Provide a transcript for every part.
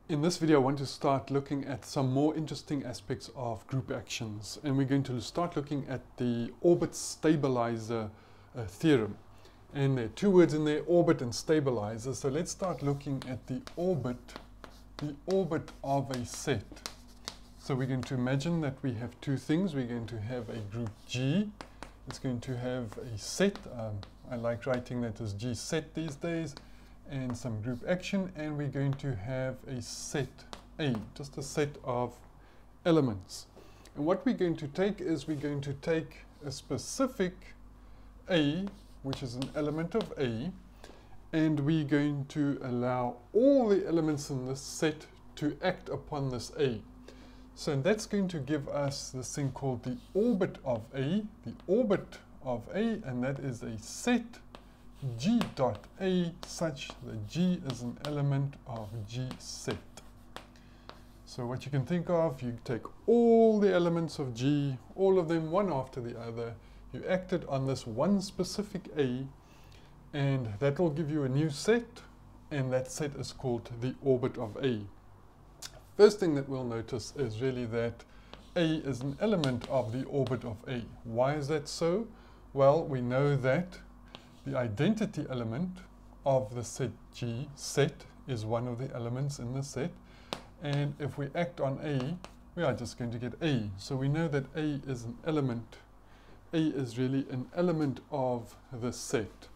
In this video, I want to start looking at some more interesting aspects of group actions, and we're going to start looking at the orbit stabilizer theorem. And there are two words in there, orbit and stabilizer. So let's start looking at the orbit of a set. So we're going to imagine that we have two things. We're going to have a group G. It's going to have a set. I like writing that as G set these days. And some group action, and we're going to have a set A, just a set of elements. And what we're going to take is we're going to take a specific A, which is an element of A, and we're going to allow all the elements in this set to act upon this A. So that's going to give us this thing called the orbit of A, and that is a set G dot A such that G is an element of G set. So what you can think of, you take all the elements of G, all of them one after the other, you acted on this one specific A, and that will give you a new set, and that set is called the orbit of A. First thing that we'll notice is really that A is an element of the orbit of A. Why is that so? Well, we know that the identity element of the set G, set, is one of the elements in the set. And if we act on A, we are just going to get A. So we know that A is an element. A is really an element of the set.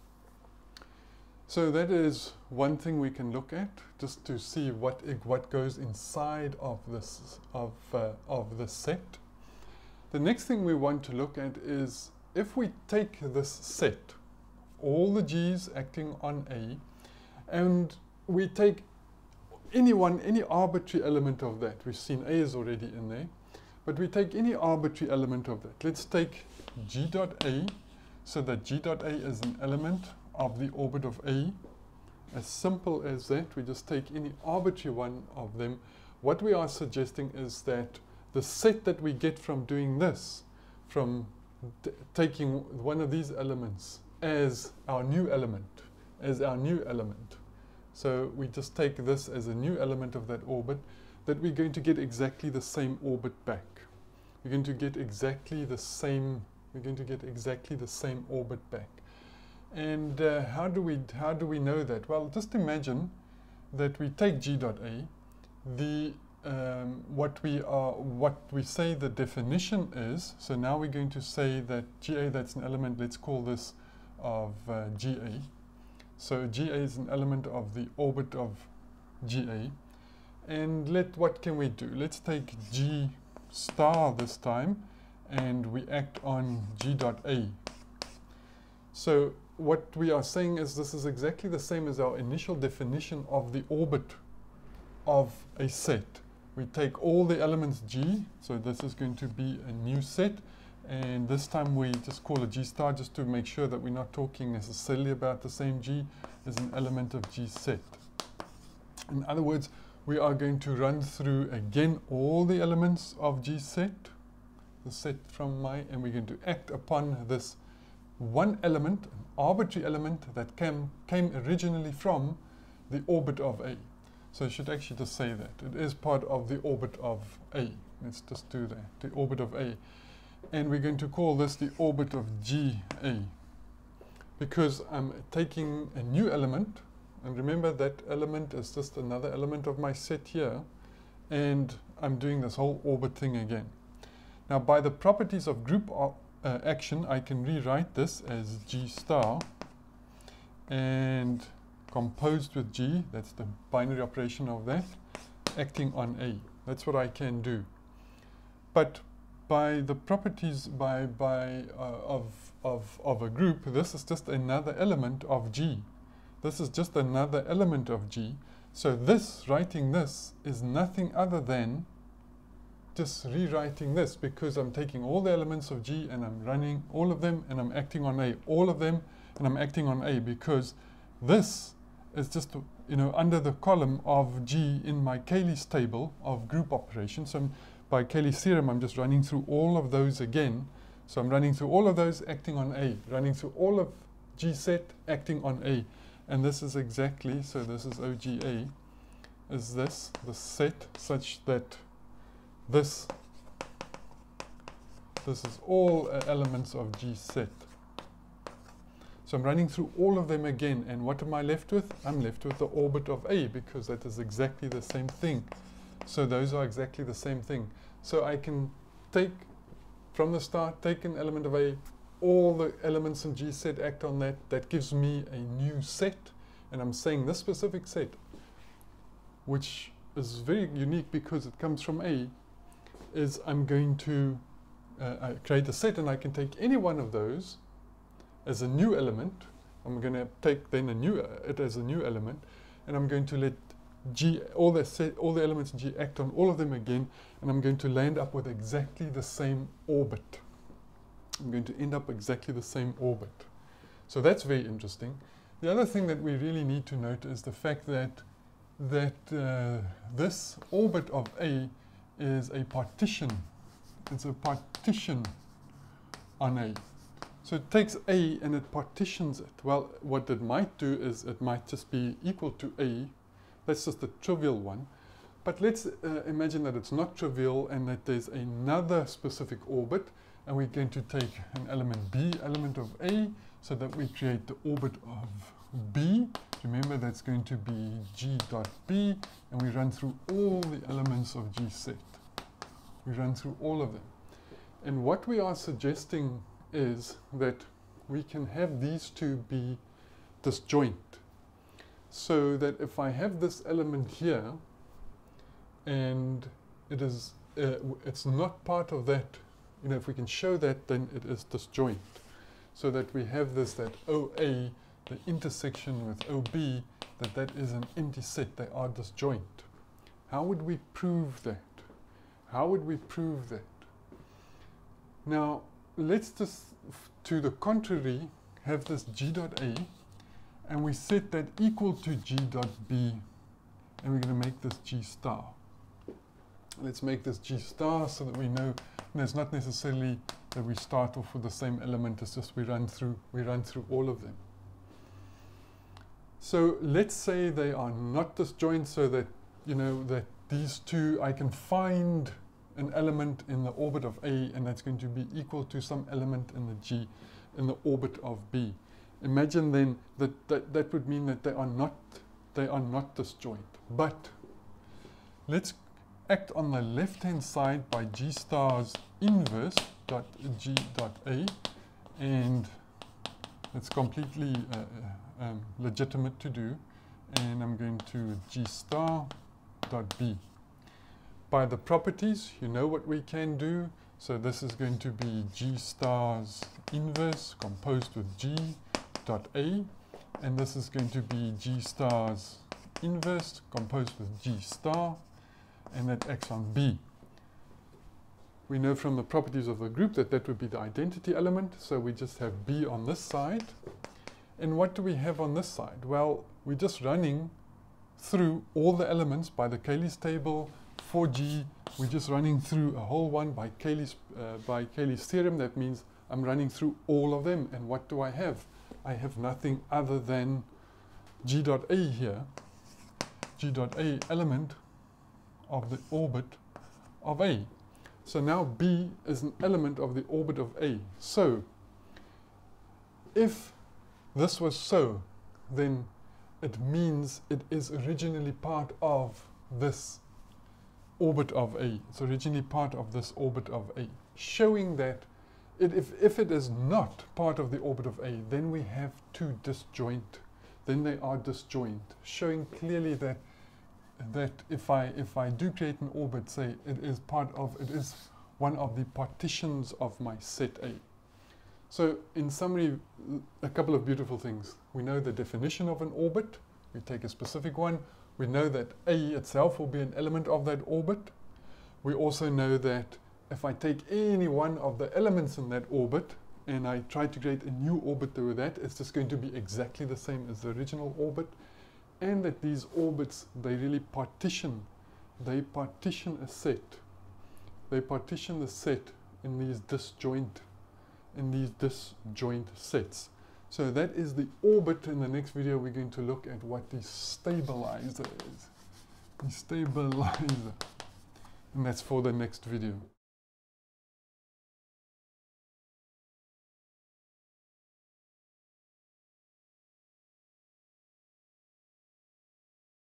So that is one thing we can look at, just to see what goes inside of this of the set. The next thing we want to look at is if we take this set, all the G's acting on A, and we take any arbitrary element of that. We've seen A is already in there, but we take any arbitrary element of that. Let's take G dot A, so that G dot A is an element of the orbit of A. As simple as that, we just take any arbitrary one of them. What we are suggesting is that the set that we get from doing this, from taking one of these elements as our new element, So we just take this as a new element of that orbit, that we're going to get exactly the same orbit back. We're going to get exactly the same orbit back. And how do we know that? Well, just imagine that we take G dot A, what we say the definition is. So now we're going to say that GA, that's an element, let's call this of GA. So GA is an element of the orbit of GA. And what can we do? Let's take G star this time, and we act on G dot A. So what we are saying is this is exactly the same as our initial definition of the orbit of a set. We take all the elements G, so this is going to be a new set, and this time we just call it G star just to make sure that we're not talking necessarily about the same G as an element of G set. In other words, we are going to run through again all the elements of G set, the set from and we're going to act upon this one element, an arbitrary element that came originally from the orbit of A. So I should actually just say that. It is part of the orbit of A. Let's just do that, the orbit of A. And we're going to call this the orbit of GA, because I'm taking a new element, and remember that element is just another element of my set here, and I'm doing this whole orbit thing again. Now, by the properties of group action, I can rewrite this as G star, and composed with G, that's the binary operation of that, acting on A. That's what I can do. But by the properties of a group, this is just another element of G. This is just another element of G. So writing this is nothing other than just rewriting this, because I'm taking all the elements of G and I'm running all of them and I'm acting on A, all of them, and I'm acting on A, because this is just, under the column of G in my Cayley's table of group operations. So by Cayley's theorem, I'm just running through all of those again. So I'm running through all of those acting on A, running through all of G set acting on A. And this is exactly, so this is OGA. is this, the set, such that this is all elements of G set. So I'm running through all of them again, and what am I left with? I'm left with the orbit of A, because that is exactly the same thing. So those are exactly the same thing. So I can take, from the start, take an element of A, all the elements in G set act on that. That gives me a new set, and I'm saying this specific set, which is very unique because it comes from A, is I'm going to create a set, and I can take any one of those as a new element. I'm going to take then it as a new element, and I'm going to let G, all the elements in G act on all of them again, and I'm going to land up with exactly the same orbit. I'm going to end up exactly the same orbit. So that's very interesting. The other thing that we really need to note is the fact that this orbit of A is a partition. It's a partition on A. So it takes A and it partitions it. Well, what it might do is it might just be equal to A. That's just a trivial one. But let's imagine that it's not trivial and that there's another specific orbit, and we're going to take an element B, element of A, so that we create the orbit of B. Remember, that's going to be G dot B, and we run through all the elements of G set. We run through all of them. And what we are suggesting is that we can have these two be disjoint. So that if I have this element here, and it is, it's not part of that, you know, if we can show that, then it is disjoint. So that we have this, that OA, the intersection with OB, that is an empty set. They are disjoint. How would we prove that? How would we prove that? Now, let's just, to the contrary, have this G dot A, and we set that equal to G dot B, and we're going to make this G star. Let's make this G star so that we know, and it's not necessarily that we start off with the same element, it's just we run through all of them. So let's say they are not disjoint, so that, you know, that these two, I can find an element in the orbit of A, and that's going to be equal to some element in the G, in the orbit of B. Imagine then that would mean that they are not disjoint. But let's act on the left-hand side by G star's inverse dot G dot A, and it's completely legitimate to do. And I'm going to G star dot B. By the properties, you know what we can do. So this is going to be G star's inverse composed with G dot A, and this is going to be G star's inverse composed with G star, and that acts on B. We know from the properties of the group that that would be the identity element, so we just have B on this side. And what do we have on this side? Well, we're just running through all the elements by the Cayley's table for G. We're just running through a whole one by Cayley's theorem. That means I'm running through all of them. And what do I have? I have nothing other than G dot A here. G dot A element of the orbit of A. So now B is an element of the orbit of A. So if this was so, then it means it is originally part of this orbit of A. It's originally part of this orbit of A, showing that if it is not part of the orbit of A, then we have two disjoint. Then they are disjoint, showing clearly that if I do create an orbit, say it is one of the partitions of my set A. So in summary, a couple of beautiful things. We know the definition of an orbit. We take a specific one. We know that A itself will be an element of that orbit. We also know that if I take any one of the elements in that orbit and I try to create a new orbit through that, it's just going to be exactly the same as the original orbit. And that these orbits, they really partition. They partition a set. They partition the set in these disjoint sets. So that is the orbit. In the next video, we're going to look at what the stabilizer is. The stabilizer. And that's for the next video.